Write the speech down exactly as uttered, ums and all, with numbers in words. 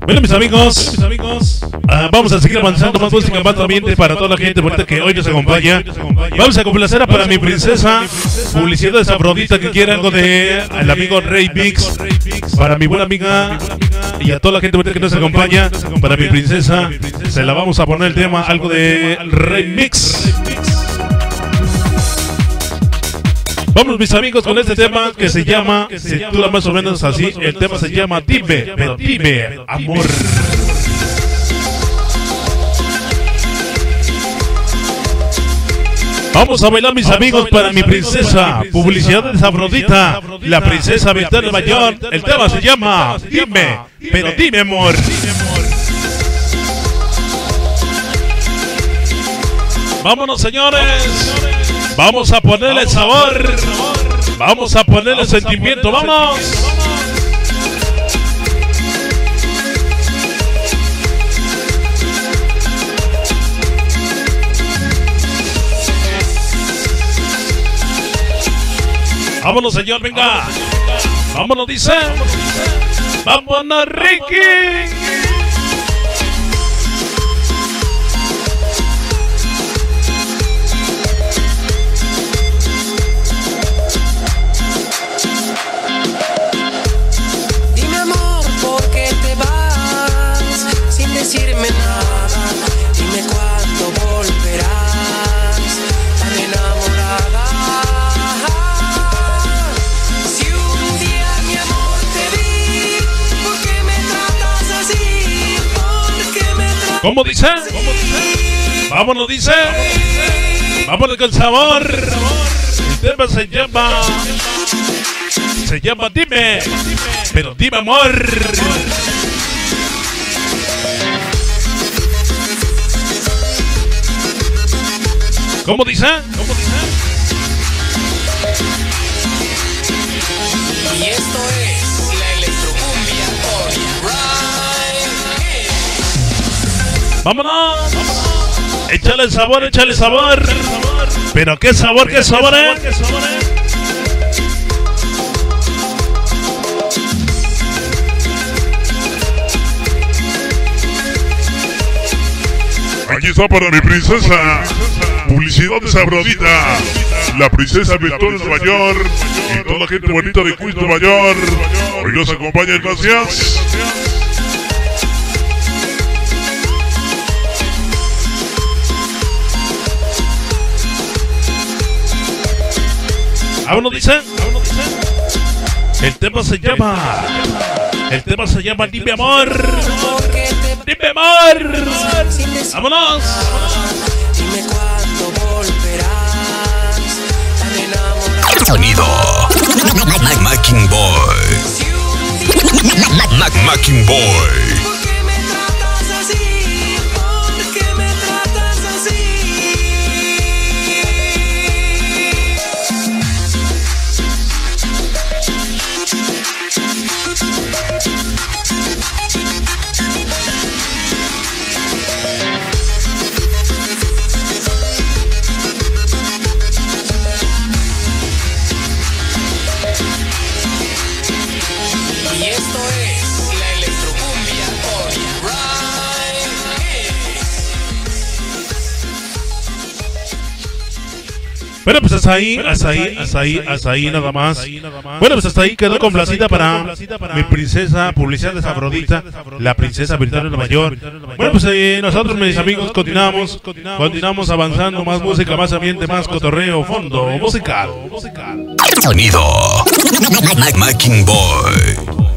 Bueno, mis amigos, mis amigos uh, vamos a seguir avanzando más música, más ambiente para toda la gente bonita que hoy nos acompaña. Vamos a complacer para mi princesa, publicidad de esa brodita que quiere algo de el amigo Rey Mix, para mi buena amiga y a toda la gente bonita que nos acompaña. Para mi princesa, se la vamos a poner el tema, algo de Rey Mix. Vamos, mis amigos, con este tema que se llama, se titula más o menos así. El tema se llama Dime, pero dime, amor. Vamos a bailar, mis amigos, para mi princesa, publicidad de esa brodita, la princesa Victoria Mayor. El tema se llama Dime, pero dime, amor. Vámonos, señores. Vamos a ponerle el sabor. Vamos a ponerle el sentimiento. ¡Vamos! Vámonos, señor, venga. Vámonos, dice. Vámonos, Ricky. Decirme nada, dime cuándo volverás, tan enamorada. Si un día mi amor te vi, ¿por qué me tratas así? ¿Por qué me tratas ¿Cómo dice? así? Vámonos, dice. Vámonos con sabor. El tema se llama, se llama Dime, pero dime, amor. ¿Cómo dice? ¿Cómo dice? Y esto es la electrocumbia con Ryan. ¡Vámonos! Échale el sabor, échale el sabor. Pero qué sabor, qué sabor, eh. Aquí está para mi princesa. Publicidad de esa brodita, la princesa Victoria de Nueva York y toda la gente bonita de Queens, Nueva York. Hoy nos acompaña, gracias. Vámonos, dice. El tema se llama, el tema se llama Dime, amor. Dime, amor. Vámonos. Dime cuándo volverás, tan enamorada. Sonido Macking Boy. Macking Boy. ¿Por qué me tratas así? ¿Por qué me tratas así? Y esto es la electrocumbia con Ryan. Bueno, pues hasta ahí, hasta ahí, hasta ahí, hasta ahí nada más. Bueno, pues hasta ahí quedó complacida para mi princesa, publicidad de esa brodita, la princesa Victoria de Nueva York. Bueno, pues eh, nosotros, mis amigos, continuamos, continuamos avanzando, más música, más ambiente, más cotorreo, fondo musical. Sonido Macking Boy.